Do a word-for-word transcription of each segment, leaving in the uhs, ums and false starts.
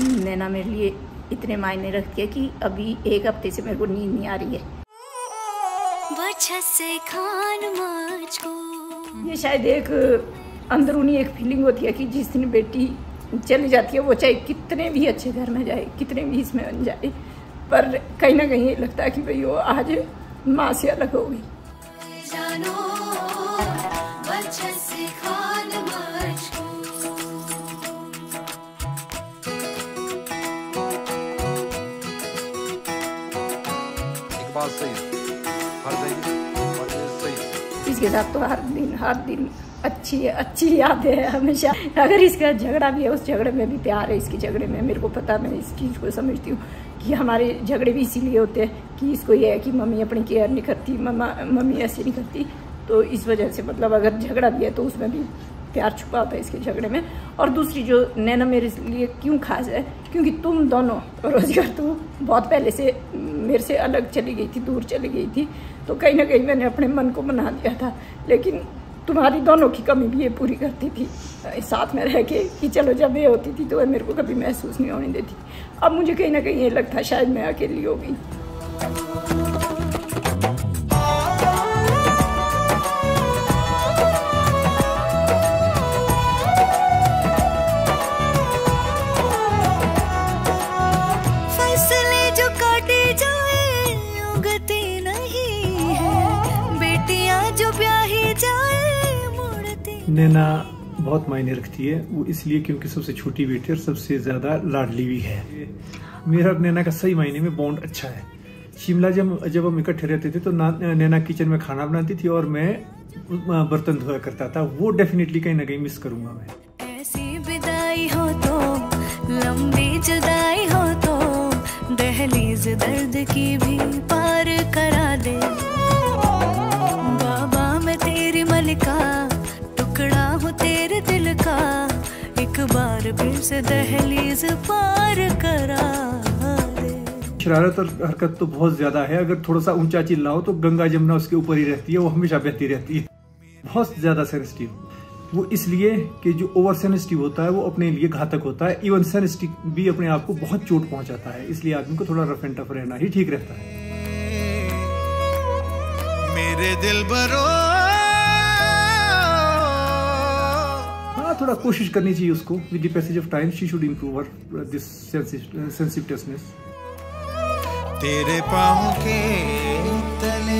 नैना मेरे लिए इतने मायने रखती है कि अभी एक हफ्ते से मेरे को नींद नहीं आ रही है। से खान को ये शायद एक अंदरूनी एक फीलिंग होती है कि जिस दिन बेटी चली जाती है वो चाहे कितने भी अच्छे घर में जाए, कितने भी इसमें बन जाए, पर कहीं ना कहीं लगता है कि भाई वो आज माँ से अलग हो गई। इसके साथ तो हर दिन हर दिन अच्छी अच्छी याद है हमेशा। अगर इसका झगड़ा भी है, उस झगड़े में भी प्यार है। इसके झगड़े में मेरे को पता, मैं इस चीज़ को समझती हूँ कि हमारे झगड़े भी इसीलिए होते हैं कि इसको ये है कि मम्मी अपनी केयर नहीं करती, मम्मा मम्मी ऐसे नहीं करती, तो इस वजह से मतलब अगर झगड़ा भी है तो उसमें भी प्यार छुपा होता है इसके झगड़े में। और दूसरी जो नैना मेरे लिए क्यों खास है, क्योंकि तुम दोनों रोजगार तो बहुत पहले से मेरे से अलग चली गई थी, दूर चली गई थी, तो कहीं ना कहीं मैंने अपने मन को मना दिया था, लेकिन तुम्हारी दोनों की कमी भी ये पूरी करती थी साथ में रह के कि चलो जब ये होती थी तो वह मेरे को कभी महसूस नहीं होने देती। अब मुझे कहीं ना कहीं ये लगता शायद मैं अकेली हो गई। नैना बहुत मायने रखती है, वो इसलिए क्योंकि सबसे छोटी बेटी और सबसे ज़्यादा लाडली भी है। मेरा और नैना का सही मायने में बॉन्ड अच्छा है। शिमला जब जब हम इकट्ठे रहते थे तो नैना किचन में खाना बनाती थी और मैं बर्तन धोया करता था। वो डेफिनेटली कहीं ना कहीं मिस करूंगा मैं। ऐसी विदाई हो तो लंबी जुदाई हो तो दहलीज दर्द की भी पार करा दे। बाबा मैं तेरी मलिका, टुकड़ा हूँ तेरे दिल का, एक बार फिर से दहलीज पार करा दे। शरारत और हरकत तो बहुत ज्यादा है। अगर थोड़ा सा ऊंचा चिल्लाओ तो गंगा जमुना उसके ऊपर ही रहती है, वो हमेशा बहती रहती है। बहुत ज्यादा सेंसिटिव, वो इसलिए कि जो ओवर सेंसिटिव होता है वो अपने लिए घातक होता है। इवन सेंसिटिव भी अपने आप को बहुत चोट पहुंचाता है, इसलिए आदमी को थोड़ा रफ एंड टफ रहना ही ठीक रहता है। मेरे दिल भरो थोड़ा कोशिश करनी चाहिए उसको। With the passage of time she should improve her this sensitiveness. तेरे पाँव के तले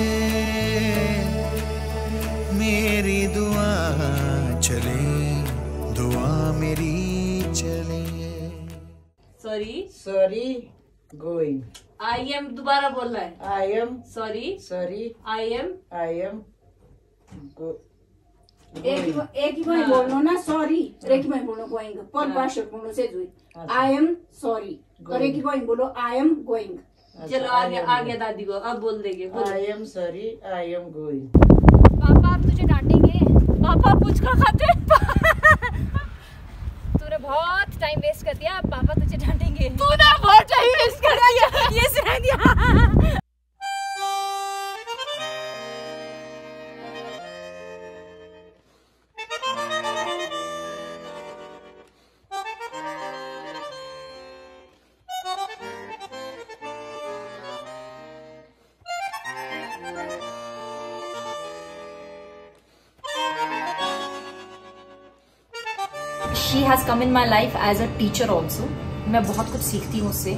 मेरी दुआ चले, दुआ मेरी चले। Sorry sorry going. I am दोबारा बोलना है। I am sorry sorry I am I am go. एक ही एक ही वही बोलनो ना, सॉरी एक ही वही बोलो गोइंग पर भाषा बोलो से जुई। आई एम सॉरी और एक ही वही बोलो आई एम गोइंग। चलो आगे आगे दादी को अब बोल देंगे। I am sorry I am going. पापा अब तुझे डांटेंगे। पापा पुचका खाते। तूने बहुत टाइम वेस्ट कर दिया, पापा तुझे डांटेंगे। तूने बहुत टाइम वेस्ट कर दिया, ये सुना दिया। She has come in my life as a teacher also. मैं बहुत कुछ सीखती हूँ उससे।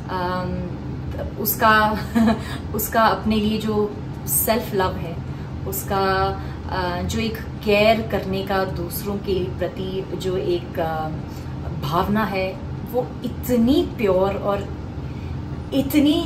उसका उसका अपने लिए जो सेल्फ लव है, उसका जो एक केयर करने का दूसरों के प्रति जो एक भावना है, वो इतनी प्योर और इतनी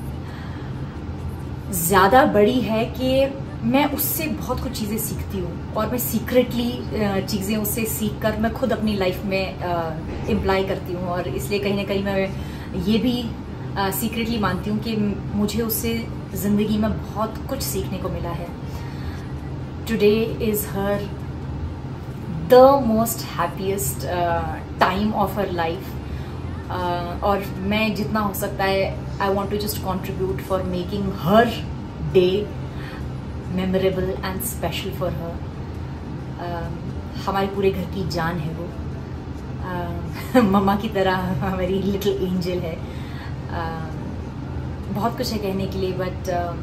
ज़्यादा बड़ी है कि मैं उससे बहुत कुछ चीज़ें सीखती हूँ और मैं सीक्रेटली चीज़ें उससे सीख कर मैं खुद अपनी लाइफ में इम्प्लाई करती हूँ। और इसलिए कहीं ना कहीं मैं ये भी सीक्रेटली मानती हूँ कि मुझे उससे ज़िंदगी में बहुत कुछ सीखने को मिला है। Today is her the most happiest time of her life. और मैं जितना हो सकता है I want to just contribute for making her day memorable and special for her. हमारे पूरे घर की जान है वो। मम्मा की तरह मेरी लिटिल एंजल है। uh, बहुत कुछ है कहने के लिए, बट uh,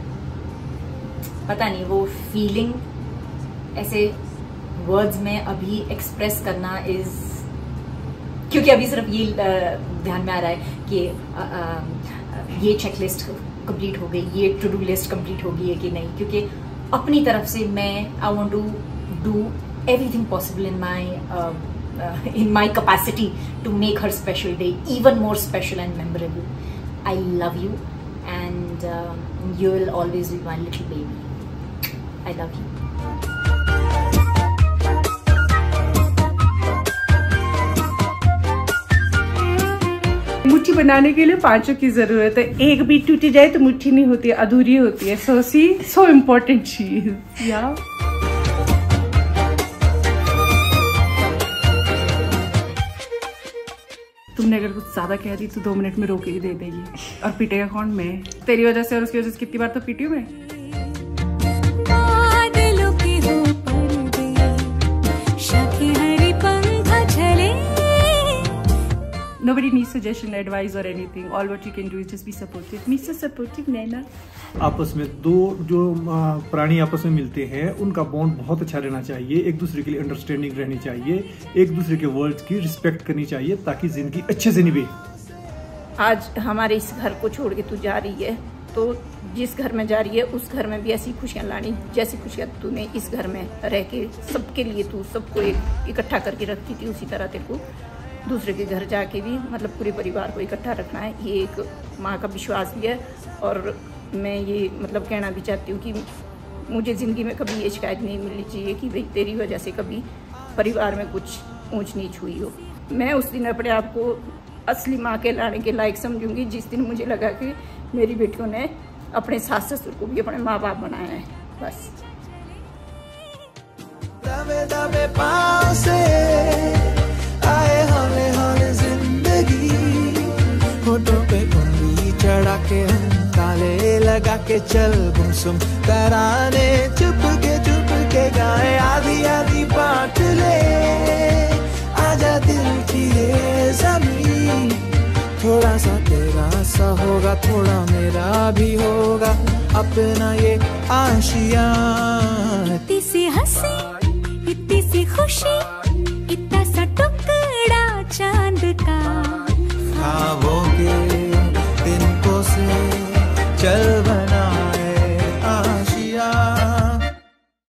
पता नहीं वो फीलिंग ऐसे वर्ड्स में अभी एक्सप्रेस करना इज, क्योंकि अभी सिर्फ ये ध्यान में आ रहा है कि आ, आ, ये चेकलिस्ट कंप्लीट हो गई, ये टू डू लिस्ट कंप्लीट हो गई है कि नहीं, क्योंकि अपनी तरफ से मैं I want to do everything possible in my in my capacity to make her special day even more special and memorable. I love you and you will always be my little baby. I love you. मुट्ठी बनाने के लिए पांचों की जरूरत है, एक भी टूटी जाए तो मुट्ठी नहीं होती, अधूरी होती है। सो सी सो इम्पोर्टेंट चीज या तुमने अगर कुछ ज्यादा कह दी तो दो मिनट में रोके ही दे देगी, और पीटेगा कौन? मैं। तेरी वजह से और उसकी वजह से कितनी बार तो पीटी हूँ मैं। Nobody needs suggestion, advice or anything. All what you can do is just be supportive. Me so supportive, Naina. आपस में दो जो प्राणी आपस में मिलते हैं उनका बॉन्ड बहुत अच्छा रहना चाहिए, एक दूसरे के लिए अंडरस्टैंडिंग रहनी चाहिए, एक दूसरे के वर्ड्स की रिस्पेक्ट करनी चाहिए ताकि जिंदगी अच्छे से निभे। आज हमारे इस घर को छोड़ के तू जा रही है, तो जिस घर में जा रही है उस घर में भी ऐसी खुशियाँ लानी जैसी खुशियाँ तूने इस घर में रह के सबके लिए तू सबको एक इकट्ठा करके रखती थी, उसी तरह तेरे को दूसरे के घर जाके भी मतलब पूरे परिवार को इकट्ठा रखना है। ये एक माँ का विश्वास भी है, और मैं ये मतलब कहना भी चाहती हूँ कि मुझे ज़िंदगी में कभी ये शिकायत नहीं मिलनी चाहिए कि भाई तेरी वजह से कभी परिवार में कुछ ऊंच नीच हुई हो। मैं उस दिन अपने आप को असली माँ के लाने के लायक समझूंगी जिस दिन मुझे लगा कि मेरी बेटियों ने अपने सास ससुर को भी अपने माँ बाप बनाया है। बस दबे दबे पाँव से आए हौले हौले जिंदगी, होठों पे उंगली चढ़ा के हम ताले लगा के चल गुमसुम तराने चुप के चुप के गाए, आधी आधी बांट ले आजा दिल की ये ज़मीन, थोड़ा सा तेरा सा होगा थोड़ा मेरा भी होगा अपना ये आशियाँ। सी हंसी